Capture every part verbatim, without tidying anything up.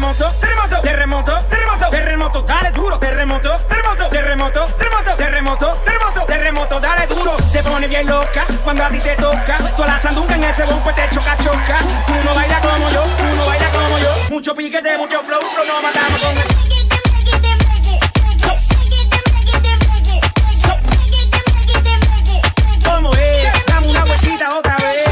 terremoto, terremoto, terremoto, terremoto, terremoto, dale duro, terremoto, terremoto, terremoto, terremoto, terremoto, terremoto, terremoto, dale duro. Se pone bien loca cuando a ti te toca. Tú a la sandunga en ese bombo te choca, choca. Tú no bailas como yo, tú no bailas como yo. Mucho piquete, mucho flow, flow, no matamos con el... ¿Cómo es? Dame una vueltita otra vez.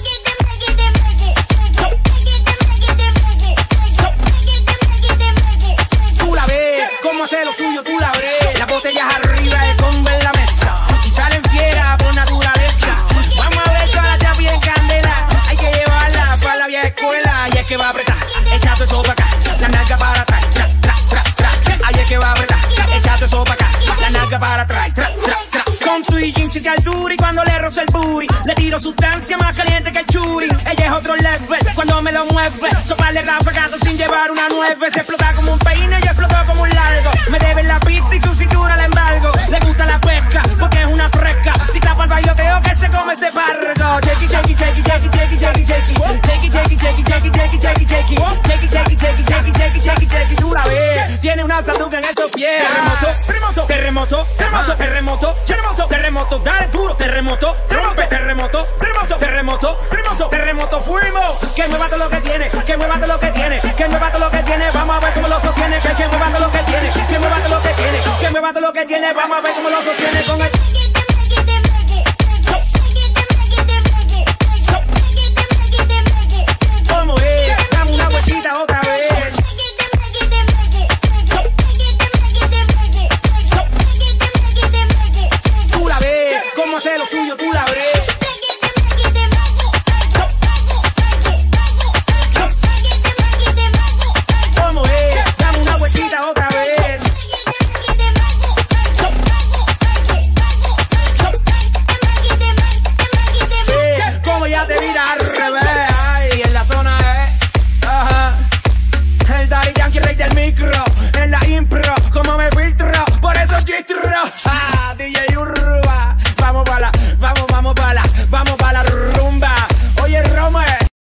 Tú la ves, cómo hace lo suyo, tú la ves. Las botellas arriba, el combo en la mesa. Y salen fieras por naturaleza. Vamos a ver toda la chapi en candela. Hay que llevarla para la vieja escuela. Y es que va a apretar, echando eso para acá. La nalga para atrás, tra, tra, tra, tra. Ahí es que va a apretar, echando eso para acá. La nalga para atrás, tra, tra, tra. Con tu y jeans y altura y cuando le rozo el booty le tiro sustancia más caliente que el churi. Ella es otro level cuando me lo mueve. Soparle rafagazo sin llevar una nueve. Se explota como un peine y explotó como un largo. Me debe la pista y su cintura la embargo. Le gusta la pesca porque es una fresca. Si tapa el bailoteo que se come ese pargo. Chequi, chequi, chequi, chequi, chequi, chequi, chequi. Chequi, chequi, chequi, chequi, chequi, chequi, chequi. Chequi, chequi, chequi, chequi, chequi, chequi, chequi. Tú la ves, tiene una sanduca en esos pies. Terremoto, terremoto, terremoto, terremoto, terremoto, terremoto, dale duro, terremoto, terremoto, terremoto, terremoto, terremoto, terremoto, terremoto, fuimos. Que mueva todo lo que tiene, que mueva todo lo que tiene, que mueva todo lo que tiene, vamos a ver cómo lo sostiene, que que mueva todo lo que tiene, que mueva todo lo que tiene, que mueva todo lo que tiene, vamos a ver cómo lo sostiene con el...